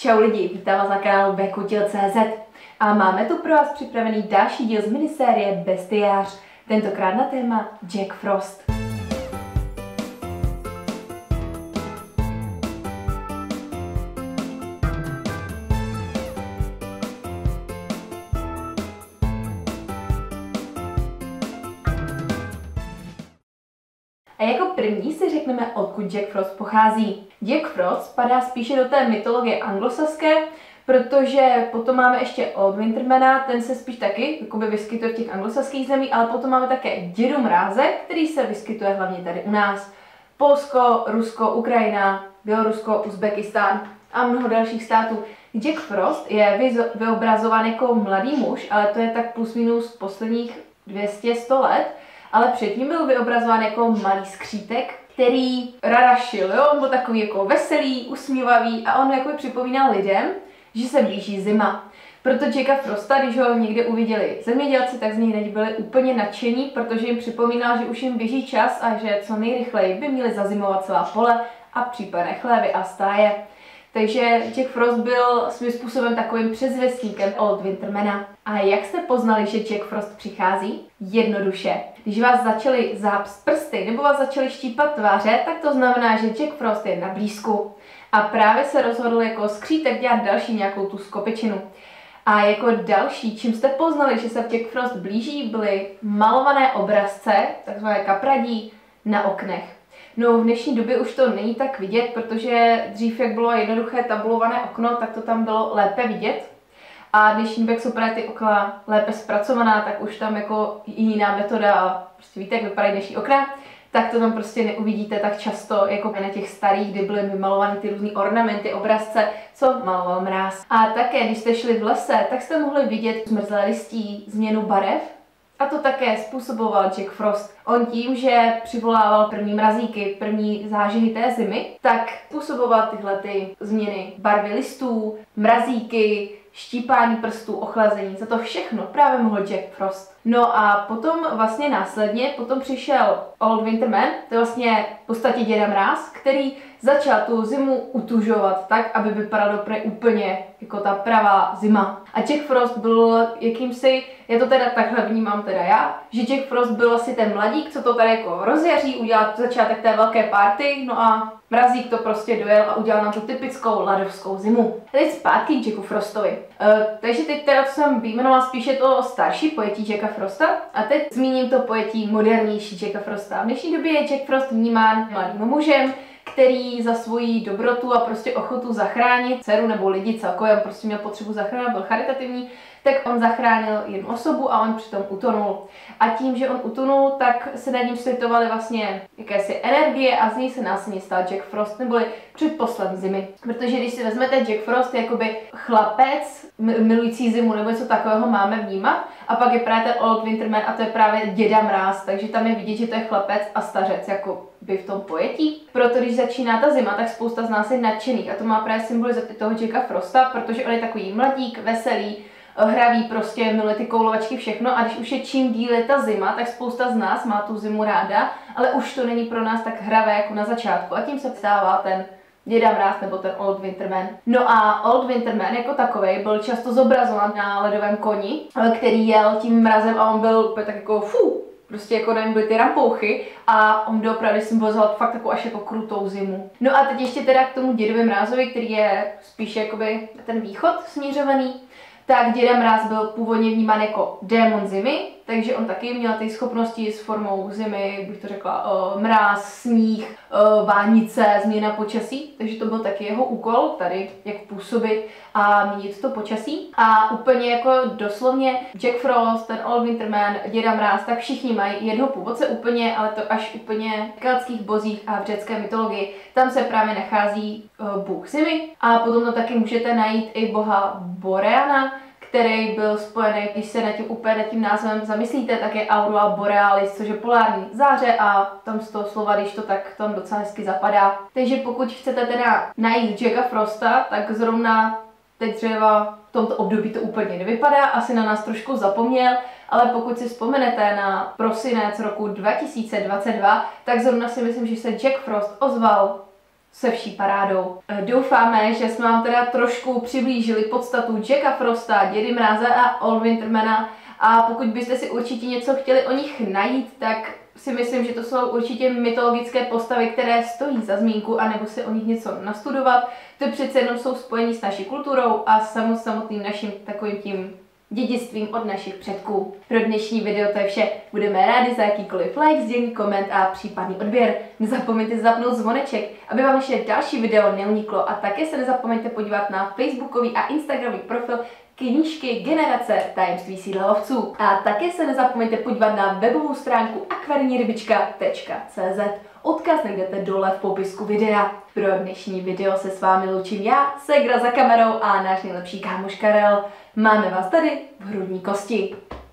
Čau lidi, vítám vás na kanálu Bekutil.cz a máme tu pro vás připravený další díl z minisérie Bestiář, tentokrát na téma Jack Frost. A jako první si řekneme, odkud Jack Frost pochází. Jack Frost spadá spíše do té mytologie anglosaské, protože potom máme ještě Old Wintermana, ten se spíš taky vyskytuje v těch anglosaských zemích, ale potom máme také Dědu Mráze, který se vyskytuje hlavně tady u nás. Polsko, Rusko, Ukrajina, Bělorusko, Uzbekistán a mnoho dalších států. Jack Frost je vyobrazován jako mladý muž, ale to je tak plus minus posledních 200-100 let, ale předtím byl vyobrazován jako malý skřítek, který radašil, jo? On byl takový jako veselý, usmívavý a on jako připomínal lidem, že se blíží zima. Proto Jacka Frosta, když ho někde uviděli zemědělci, tak z něj nebyli úplně nadšení, protože jim připomínal, že už jim běží čas a že co nejrychleji by měli zazimovat celá pole a případné chlévy a stáje. Takže Jack Frost byl svým způsobem takovým předzvěstníkem Old Wintermana. A jak jste poznali, že Jack Frost přichází? Jednoduše. Když vás začali zápt prsty nebo vás začali štípat tváře, tak to znamená, že Jack Frost je na blízku. A právě se rozhodl jako skřítek dělat další nějakou tu skopičinu. A jako další, čím jste poznali, že se Jack Frost blíží, byly malované obrazce, takzvané kapradí, na oknech. No v dnešní době už to není tak vidět, protože dřív, jak bylo jednoduché tabulované okno, tak to tam bylo lépe vidět. A dnešní době, jak jsou právě ty okna lépe zpracovaná, tak už tam jako jiná metoda a prostě víte, jak vypadají dnešní okna, tak to tam prostě neuvidíte tak často, jako na těch starých, kdy byly vymalovány ty různý ornamenty, obrazce, co maloval Mráz. A také, když jste šli v lese, tak jste mohli vidět zmrzlé listí, změnu barev. A to také způsoboval Jack Frost. On tím, že přivolával první mrazíky, první zážehy té zimy, tak způsoboval tyhle ty změny barvy listů, mrazíky, štípání prstů, ochlazení. Za to všechno právě mohl Jack Frost. No a potom vlastně následně, potom přišel Old Winterman, to je vlastně v podstatě Děda Mráz, který začal tu zimu utužovat tak, aby vypadalo úplně jako ta pravá zima. A Jack Frost byl jakýmsi, já to teda takhle vnímám teda já, že Jack Frost byl asi ten mladík, co to tady jako rozjaří, udělal začátek té velké party, no a Mrazík to prostě dojel a udělal nám tu typickou ladovskou zimu. A teď zpátky k Jacku Frostovi. Takže teď teda, co jsem vyjmenovala, spíše to starší pojetí Jacka Frosta a teď zmíním to pojetí modernější Jacka Frosta. V dnešní době je Jack Frost vnímán mladým mužem, který za svoji dobrotu a prostě ochotu zachránit dceru nebo lidi celkově, on prostě měl potřebu zachránit, byl charitativní, tak on zachránil jednu osobu a on přitom utonul. A tím, že on utonul, tak se nad ním světovaly vlastně jakési energie a z něj se následně stal Jack Frost, neboli předposlední zimy. Protože když si vezmete, Jack Frost je jakoby chlapec milující zimu nebo něco takového máme vnímat, a pak je právě ten Old Winterman a to je právě Děda Mráz, takže tam je vidět, že to je chlapec a stařec jako by v tom pojetí. Proto když začíná ta zima, tak spousta z nás je nadšených a to má právě symbolizovat toho Jacka Frosta, protože on je takový mladík, veselý, hravý, prostě miluje ty koulovačky, všechno, a když už je čím díl je ta zima, tak spousta z nás má tu zimu ráda, ale už to není pro nás tak hravé jako na začátku a tím se stává ten Děda Mráz nebo ten Old Winterman. No a Old Winterman jako takovej byl často zobrazován na ledovém koni, který jel tím mrazem a on byl úplně tak jako prostě jako nevím, byly ty rampouchy a on byl opravdu symbolizoval fakt takovou až jako krutou zimu. No a teď ještě teda k tomu Dědovi Mrázovi, který je spíše jakoby ten východ směřovaný, tak Děda Mráz byl původně vnímán jako démon zimy, takže on taky měl ty schopnosti s formou zimy, bych to řekla, mráz, sníh, vánice, změna počasí, takže to byl taky jeho úkol tady, jak působit a měnit to počasí. A úplně jako doslovně Jack Frost, ten Old Winterman, Děda Mráz, tak všichni mají jednoho původce úplně, ale to až úplně v keltských bozích a v řecké mytologii. Tam se právě nachází bůh zimy a potom tam taky můžete najít i boha Boreana, který byl spojený, když se nad tím názvem zamyslíte, tak je Aurora Borealis, což je polární záře a tam z toho slova, když to tak tam docela hezky zapadá. Takže pokud chcete teda najít Jacka Frosta, tak zrovna teď třeba v tomto období to úplně nevypadá, asi na nás trošku zapomněl, ale pokud si vzpomenete na prosinec roku 2022, tak zrovna si myslím, že se Jack Frost ozval se vší parádou. Doufáme, že jsme vám teda trošku přiblížili podstatu Jacka Frosta, Dědy Mráze a Old Wintermana, a pokud byste si určitě něco chtěli o nich najít, tak si myslím, že to jsou určitě mytologické postavy, které stojí za zmínku, anebo si o nich něco nastudovat. To přece jenom jsou spojení s naší kulturou a samotným naším takovým tím dědictvím od našich předků. Pro dnešní video to je vše. Budeme rádi za jakýkoliv like, sdílení, koment a případný odběr. Nezapomeňte zapnout zvoneček, aby vám ještě další video neuniklo, a také se nezapomeňte podívat na facebookový a instagramový profil knížky Generace tajemství sídla lovců. A také se nezapomeňte podívat na webovou stránku akvarijnírybička.cz. Odkaz najdete dole v popisku videa. Pro dnešní video se s vámi loučím já, Segra za kamerou a náš nejlepší kámoš Karel. Máme vás tady v hrudní kosti.